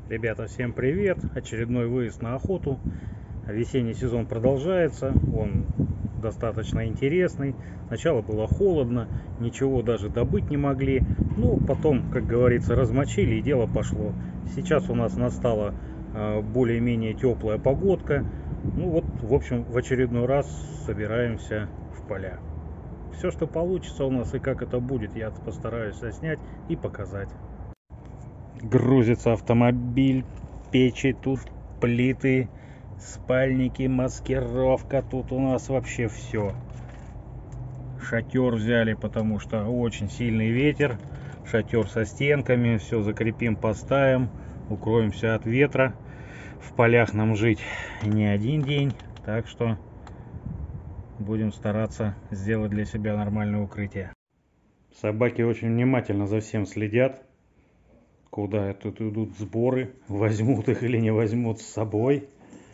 Ребята, всем привет! Очередной выезд на охоту. Весенний сезон продолжается, он достаточно интересный. Сначала было холодно, ничего даже добыть не могли. Ну, потом, как говорится, размочили и дело пошло. Сейчас у нас настала более-менее теплая погодка. Ну вот, в общем, в очередной раз собираемся в поля. Все, что получится у нас и как это будет, я постараюсь заснять и показать. Грузится автомобиль, печи, тут плиты, спальники, маскировка, тут у нас вообще все. Шатер взяли, потому что очень сильный ветер. Шатер со стенками, все закрепим, поставим, укроемся от ветра. В полях нам жить не один день, так что будем стараться сделать для себя нормальное укрытие. Собаки очень внимательно за всем следят. Куда тут идут сборы, возьмут их или не возьмут с собой.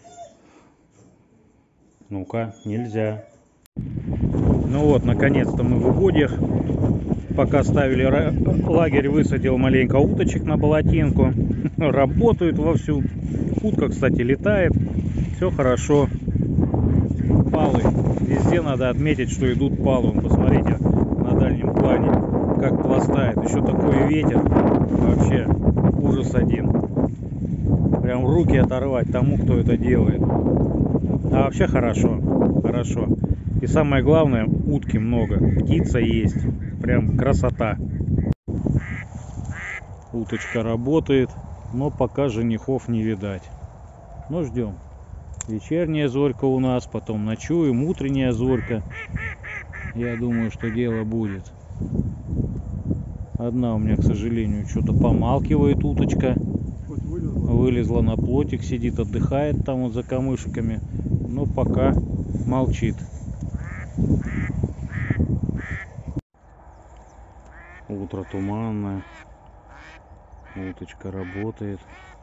Ну-ка, нельзя. Ну вот, наконец-то мы в угодьях. Пока ставили лагерь, высадил маленько уточек на болотинку. Работают вовсю. Утка, кстати, летает. Все хорошо. Палы. Везде надо отметить, что идут палы. Посмотрите на дальнем плане, как пластает. Еще такой ветер. Вообще ужас один. Прям руки оторвать тому, кто это делает. А вообще хорошо. Хорошо. И самое главное, утки много. Птица есть. Прям красота. Уточка работает, но пока женихов не видать. Но ждем. Вечерняя зорька у нас, потом ночуем, утренняя зорька. Я думаю, что дело будет. Одна у меня, к сожалению, что-то помалкивает уточка. Вылезла на плотик, сидит, отдыхает там вот за камышиками. Но пока молчит. Утро туманное. Уточка работает.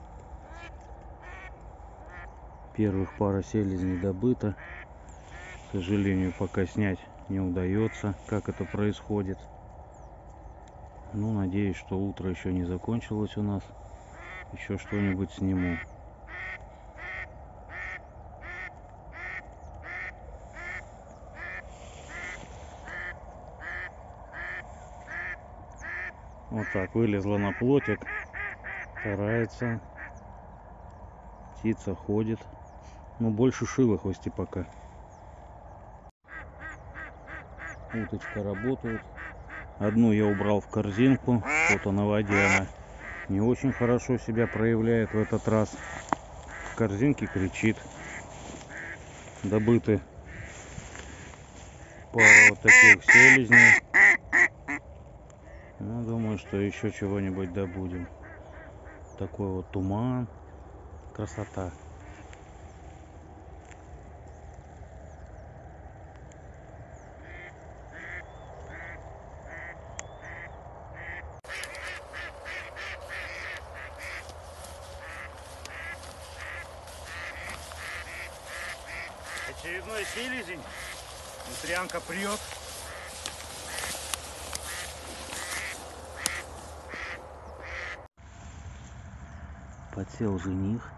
Первых пара селезней добыто. К сожалению, пока снять не удается, как это происходит. Ну, надеюсь, что утро еще не закончилось у нас. Еще что-нибудь сниму. Вот так, вылезла на плотик. Старается. Птица ходит. Но больше шилохвости пока. Уточка работает. Одну я убрал в корзинку. Вот она в воде, она не очень хорошо себя проявляет в этот раз. В корзинке кричит. Добыты пару вот таких селезней. Ну, думаю, что еще чего-нибудь добудем. Такой вот туман. Красота. Очередной селезень. Нутрянка прет. Подсел жених.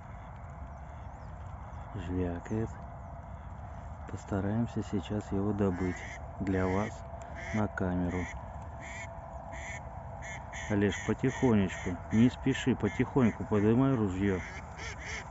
Жвякает. Постараемся сейчас его добыть для вас на камеру. Олеж, потихонечку, не спеши, потихоньку поднимай ружье.